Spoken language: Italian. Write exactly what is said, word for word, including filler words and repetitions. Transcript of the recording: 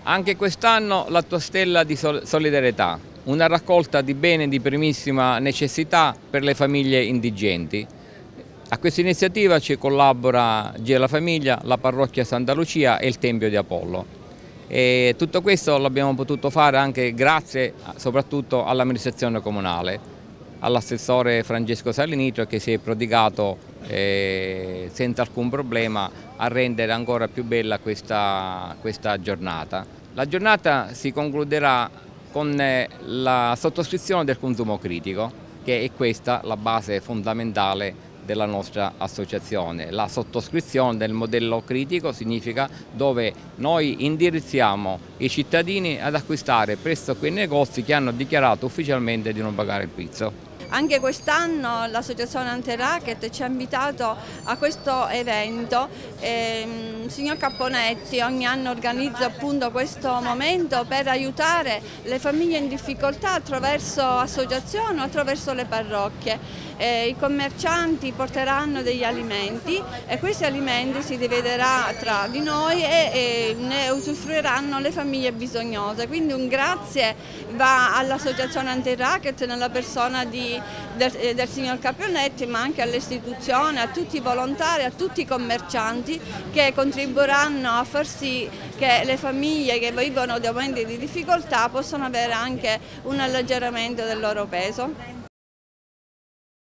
Anche quest'anno la tua stella di solidarietà, una raccolta di beni di primissima necessità per le famiglie indigenti. A questa iniziativa ci collabora Gira la Famiglia, la parrocchia Santa Lucia e il Tempio di Apollo. E tutto questo l'abbiamo potuto fare anche grazie soprattutto all'amministrazione comunale, all'assessore Francesco Salinito, che si è prodigato eh, senza alcun problema a rendere ancora più bella questa, questa giornata. La giornata si concluderà con la sottoscrizione del consumo critico, che è questa la base fondamentale della nostra associazione. La sottoscrizione del modello critico significa dove noi indirizziamo i cittadini ad acquistare presso quei negozi che hanno dichiarato ufficialmente di non pagare il pizzo. Anche quest'anno l'associazione Antiracket ci ha invitato a questo evento. Eh, signor Capponetti ogni anno organizza appunto questo momento per aiutare le famiglie in difficoltà attraverso associazioni o attraverso le parrocchie. Eh, I commercianti porteranno degli alimenti e questi alimenti si dividerà tra di noi e, e ne usufruiranno le famiglie bisognose. Quindi un grazie va all'associazione Antiracket nella persona di Del, del signor Capponetti, ma anche alle istituzioni, a tutti i volontari, a tutti i commercianti che contribuiranno a far sì che le famiglie che vivono dei momenti di difficoltà possano avere anche un alleggerimento del loro peso.